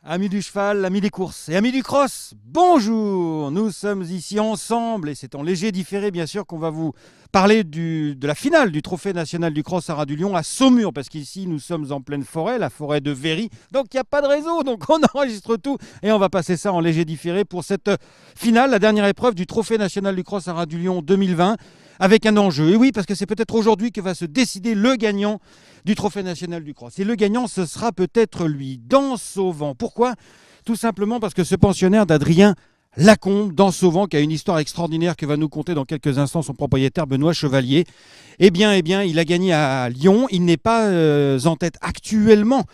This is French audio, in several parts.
Amis du cheval, amis des courses et amis du cross, bonjour. Nous sommes ici ensemble et c'est en léger différé bien sûr qu'on va vous parler de la finale du Trophée national du cross à Ras-du-Lion à Saumur, parce qu'ici nous sommes en pleine forêt, la forêt de Véry, donc il n'y a pas de réseau, donc on enregistre tout et on va passer ça en léger différé pour cette finale, la dernière épreuve du Trophée national du cross à Ras-du-Lion 2020, avec un enjeu. Et oui, parce que c'est peut-être aujourd'hui que va se décider le gagnant du Trophée national du cross. Et le gagnant, ce sera peut-être lui, Dansovant. Pourquoi ? Tout simplement parce que ce pensionnaire d'Adrien Lacombe, Dansovant, qui a une histoire extraordinaire que va nous conter dans quelques instants son propriétaire Benoît Chevalier, eh bien, il a gagné à Lyon. Il n'est pas en tête actuellement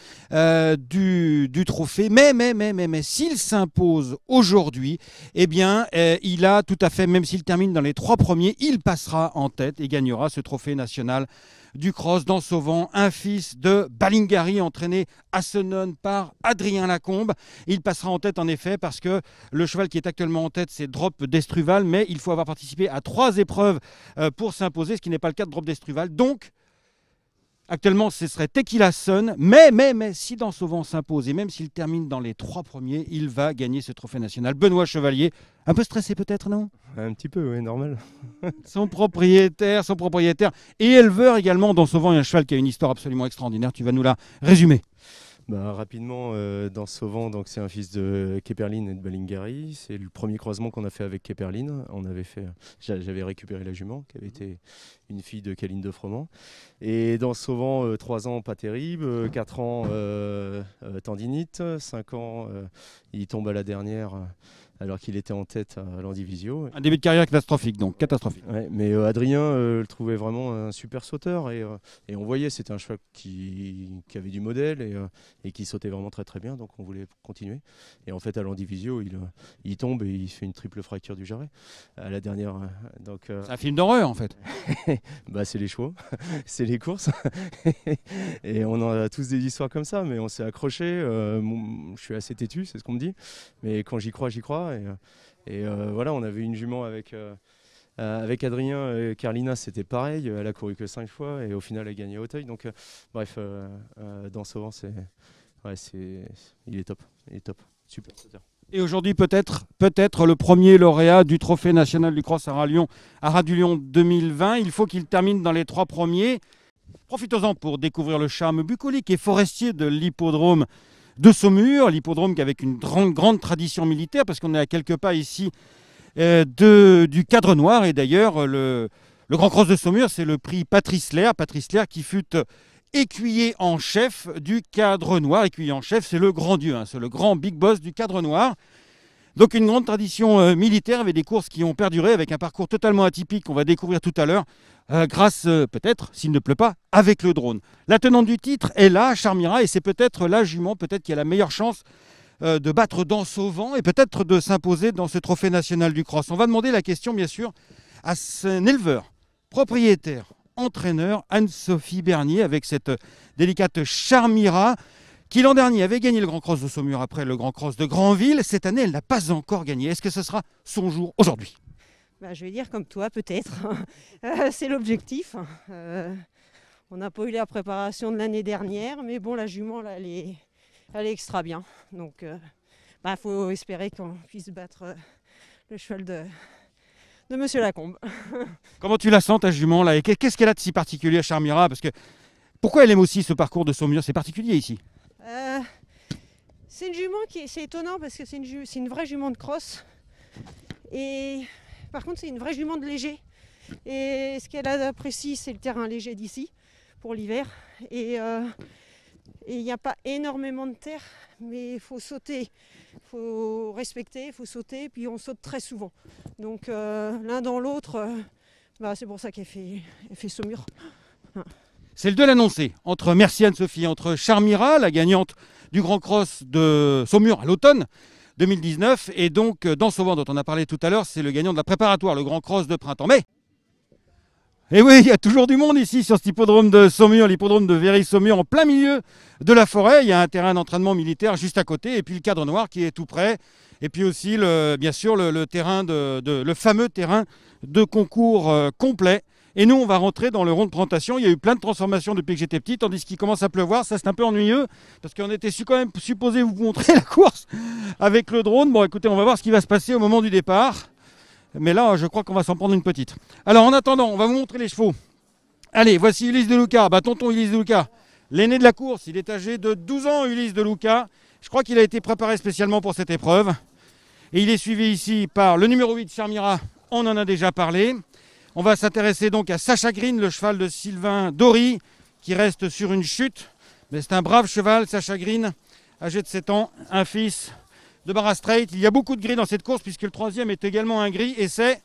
du trophée, mais s'il s'impose aujourd'hui, eh bien, il a tout à fait, même s'il termine dans les 3 premiers, il passera en tête et gagnera ce trophée national du cross. Dansovant, un fils de Balingari, entraîné à Senones par Adrien Lacombe. Il passera en tête en effet parce que le cheval qui est actuellement en tête, c'est Drop d'Estruval, mais il faut avoir participé à 3 épreuves pour s'imposer, ce qui n'est pas le cas de Drop d'Estruval. Donc, actuellement, ce serait Tequila Sun, mais si Dansovant s'impose et même s'il termine dans les 3 premiers, il va gagner ce trophée national. Benoît Chevalier, un peu stressé peut-être, non ? Un petit peu, oui, normal. Son propriétaire et éleveur également. Dansovant est un cheval qui a une histoire absolument extraordinaire. Tu vas nous la résumer. Rapidement, Dansovant, donc c'est un fils de Keperlin et de Balingari. C'est le premier croisement qu'on a fait avec Keperlin. J'avais récupéré la jument, qui avait été une fille de Caline de Froment. Et Dansovant, 3 ans, pas terrible. 4 ans, tendinite. 5 ans, il tombe à la dernière. Alors qu'il était en tête à l'Andivisio. Un début de carrière catastrophique, donc catastrophique. Ouais, mais Adrien le trouvait vraiment un super sauteur et on voyait c'était un cheval qui avait du modèle et qui sautait vraiment très très bien, donc on voulait continuer. Et en fait à l'Andivisio il tombe et il fait une triple fracture du jarret à la dernière. C'est un film d'horreur en fait. C'est les chevaux, c'est les courses et on en a tous des histoires comme ça, mais on s'est accroché. Je suis assez têtu, c'est ce qu'on me dit, mais quand j'y crois, j'y crois. Voilà, on avait une jument avec Adrien. Carlina, c'était pareil. Elle a couru que 5 fois et au final, elle a gagné à Auteuil. Donc, Dansovant, il est top. Il est top. Super. Et aujourd'hui, peut-être le premier lauréat du Trophée national du cross à Ras-du-Lion 2020. Il faut qu'il termine dans les 3 premiers. Profitons-en pour découvrir le charme bucolique et forestier de l'hippodrome de Saumur, l'hippodrome qui avec une grande tradition militaire, parce qu'on est à quelques pas ici du Cadre Noir. Et d'ailleurs, le Grand Cross de Saumur, c'est le prix Patrice Lair qui fut écuyer en chef du Cadre Noir. Écuyer en chef, c'est le grand dieu, c'est le grand big boss du Cadre Noir. Donc une grande tradition militaire avec des courses qui ont perduré, avec un parcours totalement atypique qu'on va découvrir tout à l'heure, grâce peut-être, s'il ne pleut pas, avec le drone. La tenante du titre est là, Charmira, et c'est peut-être la jument qui a la meilleure chance de battre Dansovant et peut-être de s'imposer dans ce trophée national du cross. On va demander la question bien sûr à son éleveur, propriétaire, entraîneur, Anne-Sophie Bernier, avec cette délicate Charmira, qui l'an dernier avait gagné le Grand Cross de Saumur après le Grand Cross de Granville. Cette année, elle n'a pas encore gagné. Est-ce que ce sera son jour aujourd'hui ? Je vais dire comme toi, peut-être. C'est l'objectif. On n'a pas eu la préparation de l'année dernière, mais bon, la jument, là, elle est extra bien. Donc, faut espérer qu'on puisse battre le cheval de Monsieur Lacombe. Comment tu la sens, ta jument là ? Et qu'est-ce qu'elle a de si particulier à Charmira ? Parce que pourquoi elle aime aussi ce parcours de Saumur ? C'est particulier ici. C'est une jument c'est étonnant parce que c'est une vraie jument de cross. Et par contre, c'est une vraie jument de léger. Et ce qu'elle apprécie, c'est le terrain léger d'ici pour l'hiver. Et il n'y a pas énormément de terre, mais il faut sauter, il faut respecter, il faut sauter, puis on saute très souvent. Donc l'un dans l'autre, c'est pour ça qu'elle fait Saumur. C'est le duel annoncé entre Merci Anne-Sophie, entre Charmira, la gagnante du Grand Cross de Saumur à l'automne 2019, et donc Dansovant dont on a parlé tout à l'heure, c'est le gagnant de la préparatoire, le Grand Cross de printemps. Mais, et oui, il y a toujours du monde ici sur cet hippodrome de Saumur, l'hippodrome de Véry-Saumur, en plein milieu de la forêt. Il y a un terrain d'entraînement militaire juste à côté, et puis le Cadre Noir qui est tout près, et puis aussi bien sûr le terrain le fameux terrain de concours complet Et nous, on va rentrer dans le rond de présentation. Il y a eu plein de transformations depuis que j'étais petit, tandis qu'il commence à pleuvoir. Ça, c'est un peu ennuyeux, parce qu'on était quand même supposé vous montrer la course avec le drone. Bon, écoutez, on va voir ce qui va se passer au moment du départ. Mais là, je crois qu'on va s'en prendre une petite. Alors, en attendant, on va vous montrer les chevaux. Allez, voici Ulysse de Luca. Bah, tonton Ulysse de Luca, l'aîné de la course. Il est âgé de 12 ans, Ulysse de Luca. Je crois qu'il a été préparé spécialement pour cette épreuve. Et il est suivi ici par le numéro 8, Charmira. On en a déjà parlé. On va s'intéresser donc à Sacha Green, le cheval de Sylvain Dory, qui reste sur une chute. Mais c'est un brave cheval, Sacha Green, âgé de 7 ans, un fils de Barra Straight. Il y a beaucoup de gris dans cette course, puisque le troisième est également un gris, et c'est...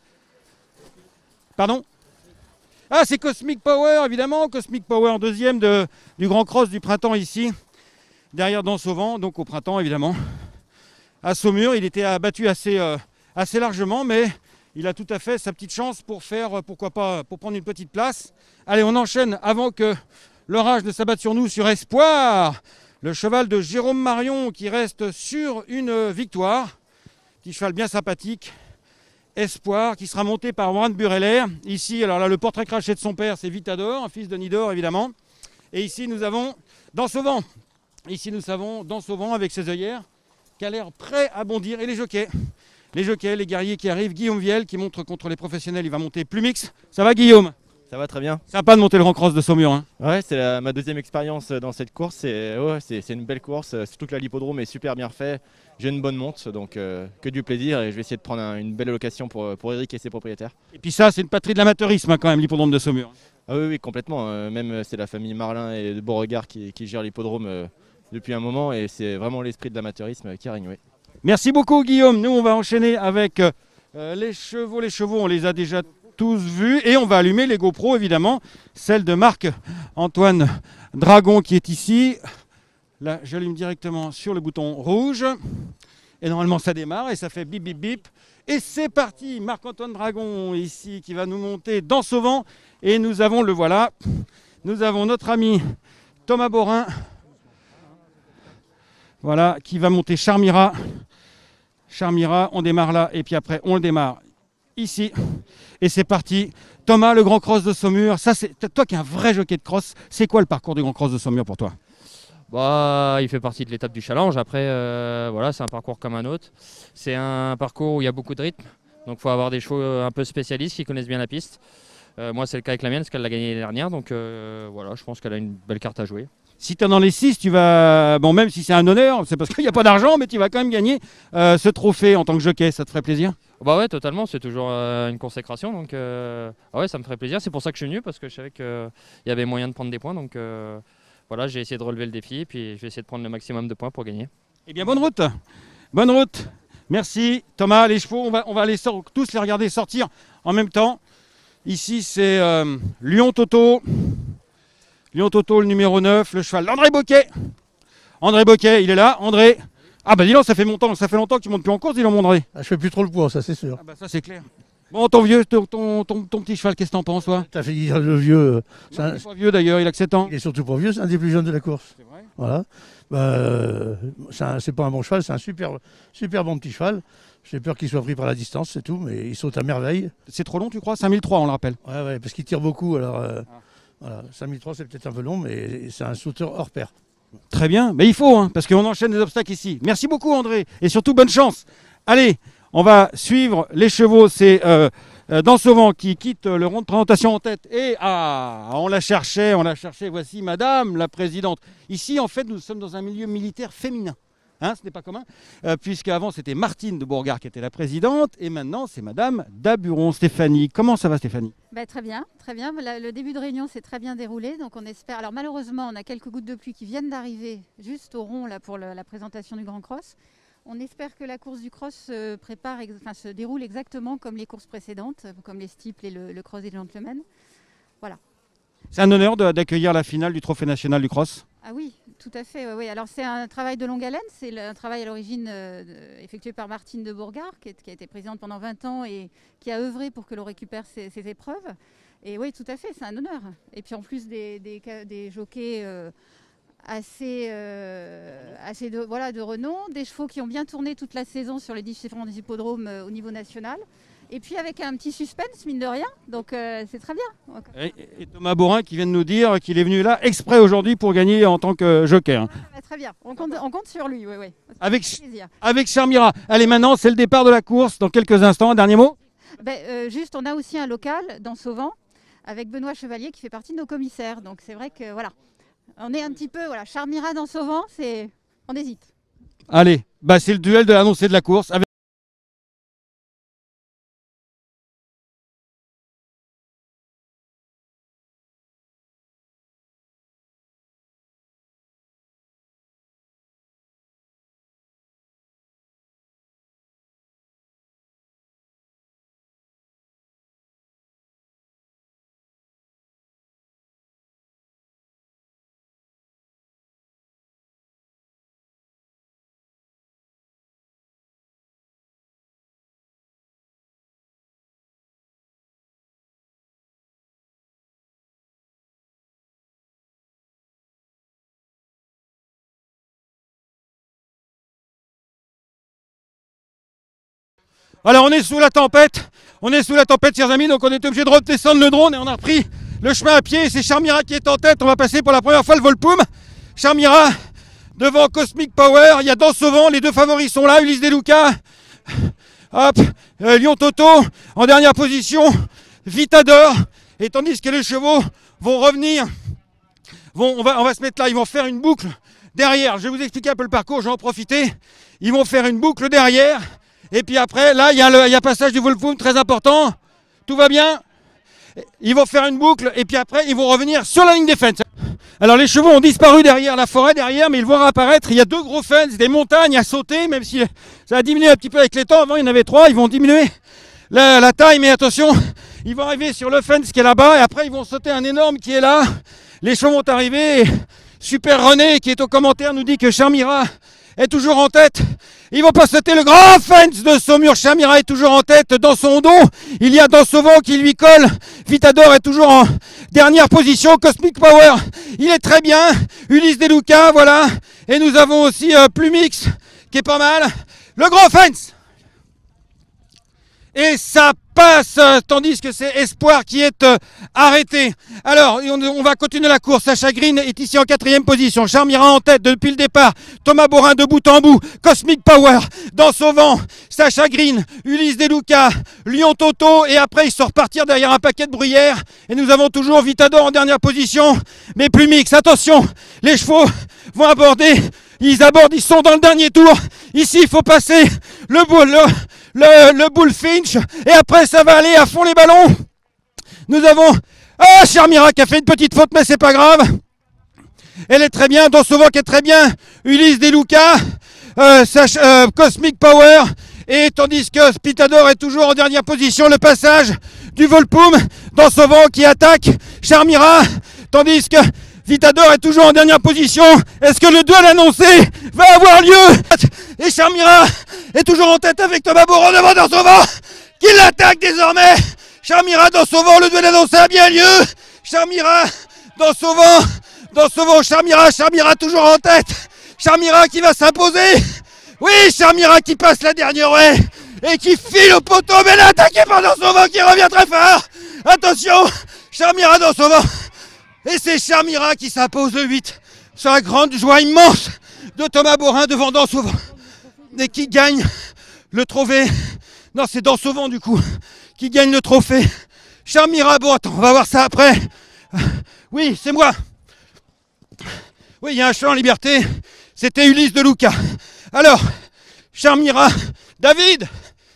Pardon ? Ah, c'est Cosmic Power, évidemment. Cosmic Power, deuxième du Grand Cross du printemps ici. Derrière Dansauvent, donc au printemps, évidemment. À Saumur, il était abattu assez largement, mais... il a tout à fait sa petite chance pour faire, pourquoi pas, pour prendre une petite place. Allez, on enchaîne avant que l'orage ne s'abatte sur nous sur Espoir. Le cheval de Jérôme Marion qui reste sur une victoire. Petit cheval bien sympathique. Espoir qui sera monté par Warren Bureller. Ici, alors là, le portrait craché de son père, c'est Vitador, un fils de Nidor évidemment. Et ici, nous avons Dansauvent. Ici, nous avons Dansauvent avec ses œillères qui a l'air prêt à bondir. Et les jockeys. Les jockeys, les guerriers qui arrivent, Guillaume Viel qui montre contre les professionnels, il va monter Plumix. Ça va Guillaume? Ça va très bien. Sympa de monter le Grand Cross de Saumur. Hein. Ouais, c'est ma deuxième expérience dans cette course. C'est une belle course, surtout que l'hippodrome est super bien fait. J'ai une bonne monte, donc que du plaisir. Et je vais essayer de prendre une belle location pour Eric et ses propriétaires. Et puis ça, c'est une patrie de l'amateurisme hein, quand même, l'hippodrome de Saumur. Ah oui, complètement. Même c'est la famille Marlin et de Beauregard qui gère l'hippodrome depuis un moment. Et c'est vraiment l'esprit de l'amateurisme qui règne. Oui. Merci beaucoup Guillaume. Nous, on va enchaîner avec les chevaux. Les chevaux, on les a déjà tous vus. Et on va allumer les GoPro, évidemment. Celle de Marc-Antoine Dragon qui est ici. Là, j'allume directement sur le bouton rouge. Et normalement, ça démarre et ça fait bip, bip, bip. Et c'est parti. Marc-Antoine Dragon, ici, qui va nous monter Dansauvent. Et nous avons, le voilà, nous avons notre ami Thomas Borin. Voilà, qui va monter Charmira. Charmira, on démarre là et puis après on le démarre ici. Et c'est parti. Thomas, le Grand Cross de Saumur. Ça, c'est toi qui es un vrai jockey de cross. C'est quoi le parcours du Grand Cross de Saumur pour toi? Bah, il fait partie de l'étape du challenge. Après, voilà, c'est un parcours comme un autre. C'est un parcours où il y a beaucoup de rythme. Donc il faut avoir des chevaux un peu spécialistes qui connaissent bien la piste. Moi, c'est le cas avec la mienne parce qu'elle l'a gagnée l'année dernière. Donc voilà, je pense qu'elle a une belle carte à jouer. Si tu es dans les 6, tu vas, bon, même si c'est un honneur, c'est parce qu'il n'y a pas d'argent, mais tu vas quand même gagner ce trophée en tant que jockey. Ça te ferait plaisir? Bah ouais, totalement. C'est toujours une consécration. Donc ah ouais, ça me ferait plaisir. C'est pour ça que je suis venu parce que je savais qu'il y avait moyen de prendre des points. Donc voilà, j'ai essayé de relever le défi et puis je vais essayer de prendre le maximum de points pour gagner. Eh bien, bonne route. Bonne route. Merci Thomas. Les chevaux, on va tous les regarder sortir en même temps. Ici, c'est Lion Toto. Lion Toto, le numéro 9, le cheval d'André Boquet. André Boquet, il est là. André. Ah bah dis donc, ça fait longtemps que tu montes plus en course, dis donc, André. Ah, je fais plus trop le poids, ça c'est sûr. Ah bah ça c'est clair. Bon, ton petit cheval, qu'est-ce que t'en penses, toi? T'as fait dire le vieux. Il n'est pas vieux d'ailleurs, il a que 7 ans. Il est surtout pas vieux, c'est un des plus jeunes de la course. C'est vrai. Voilà. C'est pas un bon cheval, c'est un super bon petit cheval. J'ai peur qu'il soit pris par la distance, c'est tout, mais il saute à merveille. C'est trop long, tu crois? 5003, on le rappelle. Ouais, parce qu'il tire beaucoup, alors... Voilà, 5003 c'est peut-être un peu long, mais c'est un sauteur hors pair. Très bien, mais il faut, hein, parce qu'on enchaîne les obstacles ici. Merci beaucoup André, et surtout bonne chance. Allez, on va suivre les chevaux, c'est Dansauvent qui quitte le rond de présentation en tête. Et on la cherchait, voici Madame la Présidente. Ici en fait nous sommes dans un milieu militaire féminin. Hein, ce n'est pas commun, puisqu'avant c'était Martine de Beauregard qui était la présidente, et maintenant c'est Madame Daburon. Stéphanie, comment ça va Stéphanie? Très bien, très bien. Le début de réunion s'est très bien déroulé, donc on espère. Alors malheureusement, on a quelques gouttes de pluie qui viennent d'arriver juste au rond là, pour la présentation du Grand Cross. On espère que la course du cross se déroule exactement comme les courses précédentes, comme les steeples et le cross des gentlemen. Voilà. C'est un honneur d'accueillir la finale du Trophée national du cross. Ah oui, tout à fait. Oui. Alors c'est un travail de longue haleine. C'est un travail à l'origine effectué par Martine de Beauregard, qui a été présidente pendant 20 ans et qui a œuvré pour que l'on récupère ces épreuves. Et oui, tout à fait, c'est un honneur. Et puis en plus des jockeys assez de renom, des chevaux qui ont bien tourné toute la saison sur les différents hippodromes au niveau national. Et puis avec un petit suspense, mine de rien, donc c'est très bien. Et Thomas Borin qui vient de nous dire qu'il est venu là exprès aujourd'hui pour gagner en tant que joker. Très bien, on compte sur lui, oui. Avec Charmira. Allez, maintenant, c'est le départ de la course. Dans quelques instants, un dernier mot. Juste, on a aussi un local dans Sauvant avec Benoît Chevalier qui fait partie de nos commissaires. Donc c'est vrai que voilà, on est un petit peu, voilà, Charmira dans Sauvant, on hésite. Allez, c'est le duel de l'annoncé de la course. Alors on est sous la tempête, chers amis, donc on est obligé de redescendre le drone et on a repris le chemin à pied. C'est Charmira qui est en tête, on va passer pour la première fois le Volpoum. Charmira devant Cosmic Power, il y a Dans Sauvant, les deux favoris sont là, Ulysse Deluca, hop, Lion Toto en dernière position, Vitador, et tandis que les chevaux vont revenir, on va se mettre là, ils vont faire une boucle derrière. Je vais vous expliquer un peu le parcours, je vais en profiter. Ils vont faire une boucle derrière. Et puis après, là, il y a le passage du Volpoum, très important. Tout va bien. Ils vont faire une boucle et puis après, ils vont revenir sur la ligne des fences. Alors, les chevaux ont disparu derrière la forêt, derrière, mais ils vont réapparaître. Il y a deux gros fences, des montagnes à sauter, même si ça a diminué un petit peu avec les temps. Avant, il y en avait trois. Ils vont diminuer la taille, mais attention, ils vont arriver sur le fence qui est là-bas et après, ils vont sauter un énorme qui est là. Les chevaux vont arriver. Et Super René, qui est au commentaire, nous dit que Charmira est toujours en tête. Ils vont pas sauter le grand fence de Saumur. Charmira est toujours en tête dans son dos. Il y a Dans Sauvant qui lui colle. Vitador est toujours en dernière position. Cosmic Power, il est très bien. Ulysse Deluca, voilà. Et nous avons aussi Plumix qui est pas mal. Le grand fence. Et ça passe, tandis que c'est Espoir qui est arrêté. Alors, on va continuer la course. Sacha Green est ici en 4e position. Charmira en tête depuis le départ. Thomas Borin de bout en bout. Cosmic Power, Dans Sauvant, Sacha Green, Ulysse Deluca, Lion Toto. Et après, ils sont repartir derrière un paquet de bruyères. Et nous avons toujours Vitador en dernière position. Mais Plumix, attention, les chevaux vont aborder. Ils abordent, ils sont dans le dernier tour. Ici, il faut passer le Bullfinch et après ça va aller à fond les ballons. Nous avons Charmira qui a fait une petite faute mais c'est pas grave. Elle est très bien, Dans Sauvant qui est très bien, Ulysse Deluca, Cosmic Power et tandis que Vitador est toujours en dernière position. Le passage du Volpoum, Dans Sauvant qui attaque Charmira tandis que Vitador est toujours en dernière position. Est-ce que le duel annoncé va avoir lieu? Et Charmira est toujours en tête avec Thomas Borin devant Dans Sauvant qui l'attaque désormais. Charmira, Dans Sauvant, le duel annoncé a bien lieu. Charmira, Dans Sauvant, Charmira toujours en tête. Charmira qui va s'imposer. Oui, Charmira qui passe la dernière haie et qui file au poteau, mais là attaqué par Dans Sauvant qui revient très fort. Attention, Charmira, Dans Sauvant. Et c'est Charmira qui s'impose le 8 sur la grande joie immense de Thomas Borin devant Dans Sauvant et qui gagne le trophée. Non, c'est Dans Sauvant du coup qui gagne le trophée. Charmira, bon attends, on va voir ça après. Oui, c'est moi. Oui, il y a un cheval en liberté. C'était Ulysse Deluca. Alors, Charmira, David,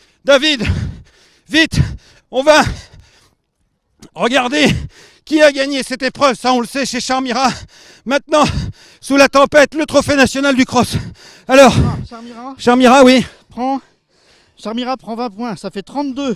vite, on va regarder qui a gagné cette épreuve. Ça, on le sait chez Charmira. Maintenant, sous la tempête, le trophée national du cross. Alors, Charmira, oui. Charmira prend 20 points, ça fait 32.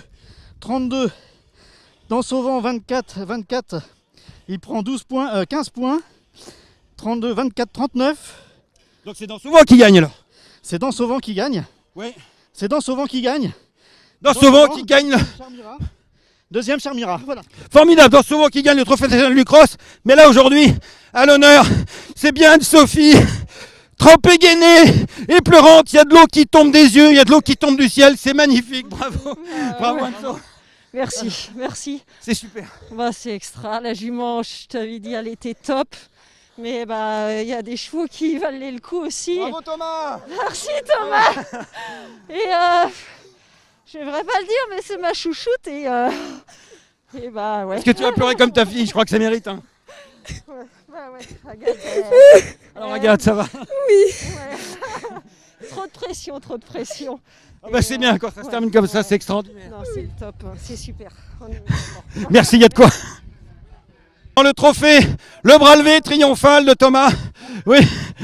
Dans Sauvant, 24. Il prend 15 points. 32, 24, 39. Donc c'est Dans Sauvant qui gagne alors. C'est Dans Sauvant qui gagne. Oui. C'est Dans Sauvant qui gagne. Dans Sauvant qui gagne. Charmira. Deuxième Charmira, voilà. Formidable, Dans Sauvant qui gagne le trophée national du cross. Mais là aujourd'hui, à l'honneur, c'est bien Sophie trop égainé et pleurante. Il y a de l'eau qui tombe des yeux, il y a de l'eau qui tombe du ciel. C'est magnifique, bravo. Bravo Ouais. Anso. Merci, merci. C'est super. Bah, c'est extra. La jument, je t'avais dit, elle était top. Mais bah, il y a des chevaux qui valaient le coup aussi. Bravo Thomas. Merci Thomas. Et je devrais pas le dire, mais c'est ma chouchoute et bah ouais. Est-ce que tu vas pleurer comme ta fille? Je crois que ça mérite. Hein. Ouais, bah ouais, Agathe, Alors Agathe, ça va? ouais. Trop de pression, trop de pression. Ah bah c'est bien, quand ça se termine comme ça, c'est extraordinaire. Non, c'est le top, hein, c'est super. Merci, il y a de quoi. Dans le trophée, le bras levé triomphal de Thomas. Oui.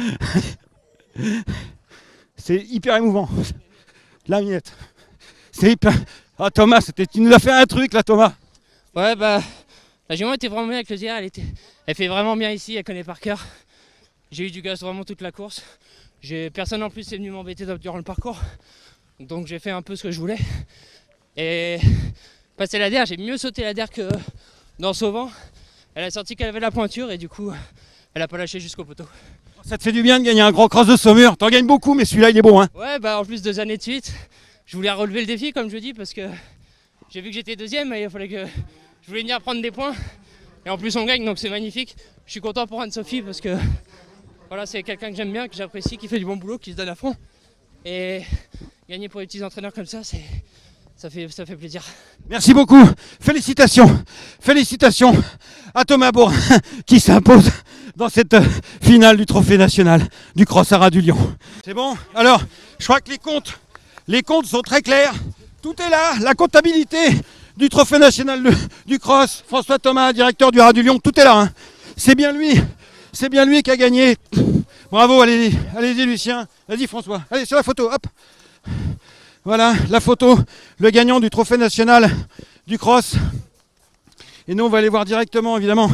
C'est hyper émouvant. La miette. C'est hyper... Ah Thomas, tu nous as fait un truc là Thomas. Ouais, bah, la jument était vraiment bien avec le dire, elle fait vraiment bien ici, elle connaît par cœur. J'ai eu du gaz vraiment toute la course. Personne en plus est venu m'embêter durant le parcours. Donc j'ai fait un peu ce que je voulais. Et passer la der, j'ai mieux sauté la der que dans Sauvant. Elle a senti qu'elle avait la pointure et du coup, elle a pas lâché jusqu'au poteau. Ça te fait du bien de gagner un grand cross de Saumur. T'en gagnes beaucoup, mais celui-là il est bon. Hein. Ouais, bah en plus 2 années de suite, je voulais relever le défi comme je dis parce que j'ai vu que j'étais deuxième et il fallait que je voulais venir prendre des points. Et en plus on gagne donc c'est magnifique. Je suis content pour Anne-Sophie parce que voilà, c'est quelqu'un que j'aime bien, que j'apprécie, qui fait du bon boulot, qui se donne à fond. Et gagner pour les petits entraîneurs comme ça, ça fait plaisir. Merci beaucoup. Félicitations. Félicitations à Thomas Bourin qui s'impose dans cette finale du trophée national du Cross Haras du Lion. C'est bon? Alors, je crois que les comptes sont très clairs. Tout est là. La comptabilité du trophée national du Cross. François Thomas, directeur du Haras du Lion. Tout est là. Hein. C'est bien lui. C'est bien lui qui a gagné. Bravo, allez-y, allez-y Lucien. Vas-y François. Allez, sur la photo, hop. Voilà, la photo, le gagnant du trophée national du cross. Et nous, on va aller voir directement, évidemment.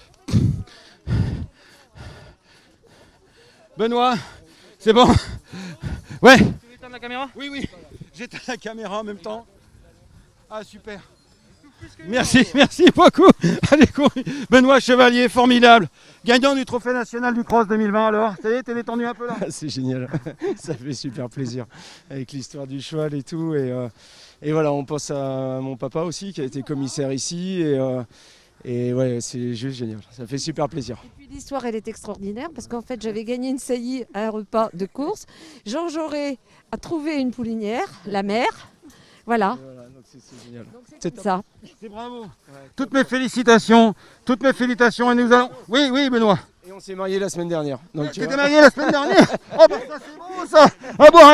Benoît, c'est bon? Ouais. Tu veux éteindre la caméra? Oui, oui, j'éteins la caméra en même temps. Ah, super. Merci, merci beaucoup. Allez, Benoît Chevalier, formidable. Gagnant du trophée national du cross 2020 alors. Ça y est, t'es détendu un peu là? C'est génial, ça fait super plaisir avec l'histoire du cheval et tout. Et voilà, on pense à mon papa aussi qui a été commissaire ici. Et ouais, c'est juste génial, ça fait super plaisir. Et puis l'histoire, elle est extraordinaire parce qu'en fait, j'avais gagné une saillie à un repas de course. Jean Jaurès a trouvé une poulinière, la mère. Voilà. Donc c'est génial. C'est ça. C'est bravo. Toutes mes félicitations. Et nous allons... Oui, oui, Benoît. Et on s'est mariés la semaine dernière. Tu t'es marié la semaine dernière? Oh bah ça c'est bon ça. À boire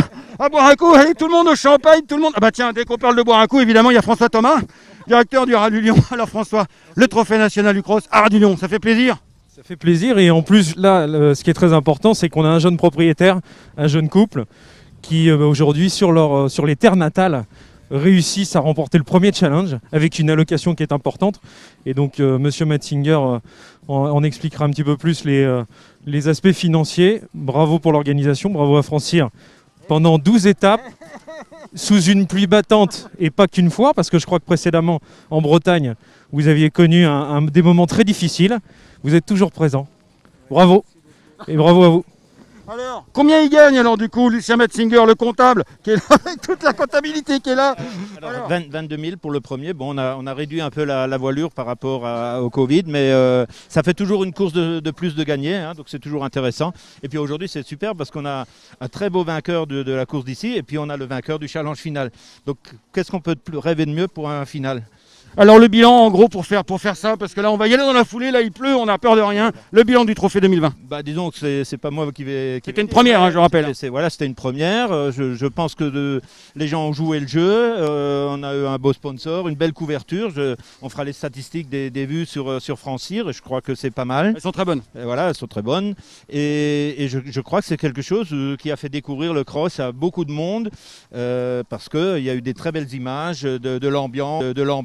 un coup. Allez, tout le monde au champagne, tout le monde. Ah bah tiens, dès qu'on parle de boire un coup, évidemment, il y a François Thomas, directeur du Haras du Lion. Alors François, le trophée national du cross, Haras du Lion, ça fait plaisir? Ça fait plaisir et en plus là, ce qui est très important, c'est qu'on a un jeune propriétaire, un jeune couple, qui aujourd'hui sur les terres natales réussissent à remporter le premier challenge avec une allocation qui est importante. Et donc Monsieur Metzinger en expliquera un petit peu plus les aspects financiers. Bravo pour l'organisation, bravo à Francire. Pendant 12 étapes, sous une pluie battante et pas qu'une fois, parce que je crois que précédemment en Bretagne, vous aviez connu des moments très difficiles. Vous êtes toujours présent. Bravo et bravo à vous. Alors, combien il gagne alors du coup, Lucien Metzinger, le comptable, qui est là, avec toute la comptabilité qui est là? Alors, 22 000 pour le premier. Bon, on a réduit un peu la voilure par rapport au Covid, mais ça fait toujours une course de plus de gagner, hein, donc c'est toujours intéressant. Et puis aujourd'hui, c'est super parce qu'on a un très beau vainqueur de la course d'ici, et puis on a le vainqueur du challenge final. Donc, qu'est-ce qu'on peut rêver de mieux pour un final? Alors le bilan en gros pour faire ça, parce que là on va y aller dans la foulée, là il pleut, on n'a peur de rien. Le bilan du trophée 2020. Bah disons que c'est pas moi qui vais... C'était une première, hein, je rappelle. Voilà, c'était une première. Je pense que les gens ont joué le jeu. On a eu un beau sponsor, une belle couverture. On fera les statistiques des vues sur Francire. Je crois que c'est pas mal. Elles sont très bonnes. Et voilà, elles sont très bonnes. Et je crois que c'est quelque chose qui a fait découvrir le cross à beaucoup de monde parce qu'il y a eu des très belles images de l'ambiance.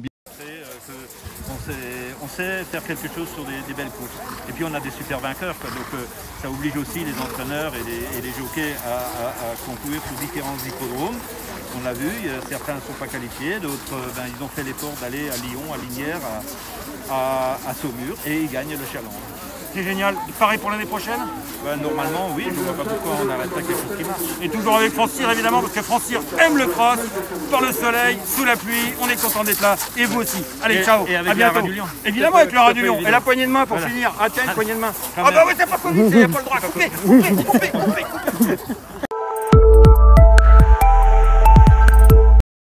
On sait faire quelque chose sur des belles courses. Et puis on a des super vainqueurs, quoi. Donc ça oblige aussi les entraîneurs et les jockeys à concourir sur différents hippodromes. On l'a vu, certains ne sont pas qualifiés, d'autres ils ont fait l'effort d'aller à Lyon, à Lignières, à Saumur et ils gagnent le challenge. C'est génial. Pareil pour l'année prochaine? Normalement, oui, je ne vois pas pourquoi on arrêterait quelque chose qui marche. Et toujours avec Francyr, évidemment, parce que Francyr aime le cross, par le soleil, sous la pluie, on est content d'être là, et vous aussi. Allez, ciao, et avec à bientôt. la Radiolion. Évidemment avec le Radiolion. évidemment. Et la poignée de main pour Voilà. finir. Ah tiens, une poignée de main. Très Ah bien. bah oui, c'est pas Covid, il n'y a pas le droit. Coupez.